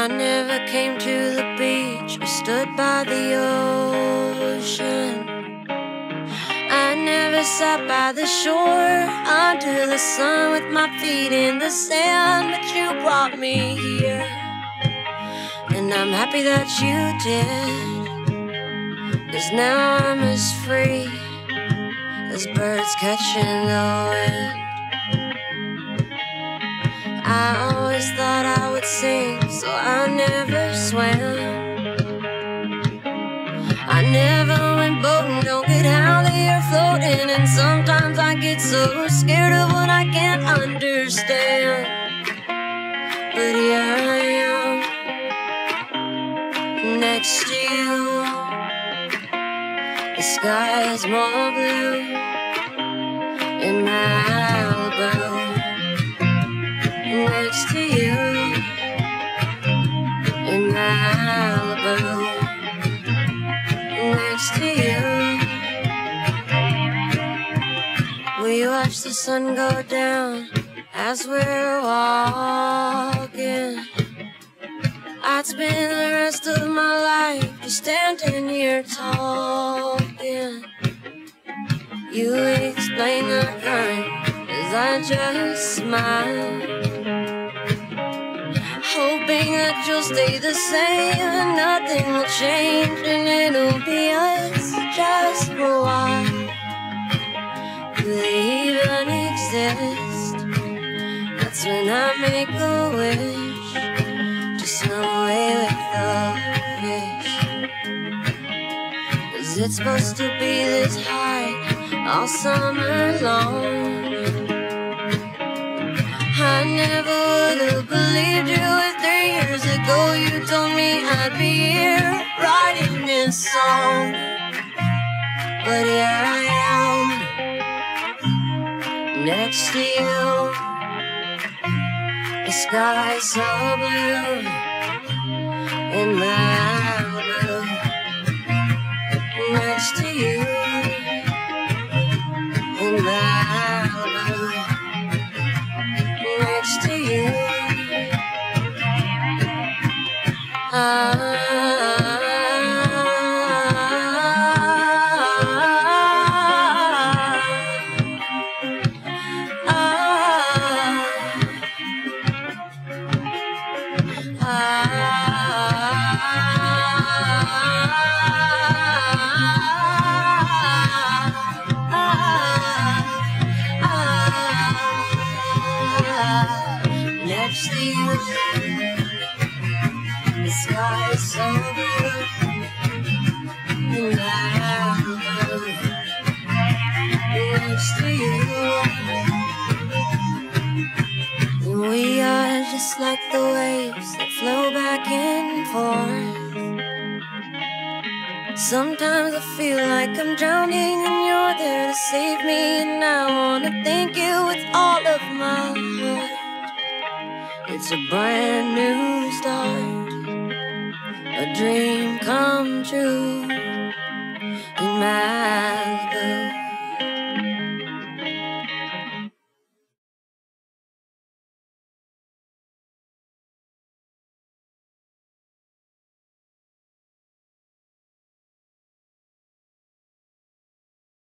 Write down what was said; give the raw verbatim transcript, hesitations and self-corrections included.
I never came to the beach or stood by the ocean. I never sat by the shore under the sun with my feet in the sand, but you brought me here, and I'm happy that you did, 'cause now I'm as free as birds catching the wind. I always thought I would sing, so I never swam. I never went boating, don't get how they are floating. And sometimes I get so scared of what I can't understand. But here I am, next to you. The sky is more blue in Malibu. Next to you in Malibu. Next to you, we watch the sun go down as we're walking. I'd spend the rest of my life just standing here talking. You explain the current as I just smile, hoping that you'll stay the same and nothing will change, and it'll be us just for a while. Do they even exist? That's when I make a wish to swim away with the fish. 'Cause it's supposed to be this high all summer long. I never would have believed you if three years ago you told me I'd be here writing this song. But here I am, next to you. The sky's so blue in Malibu. Next to you in Malibu. Next to you, ah, ah, ah, next to you, the sky is so blue in Malibu. Next to you, we are just like the waves that flow back and forth. Sometimes I feel like I'm drowning and you're there to save me, and I wanna thank you with all of my heart. It's a brand new start, a dream come true in my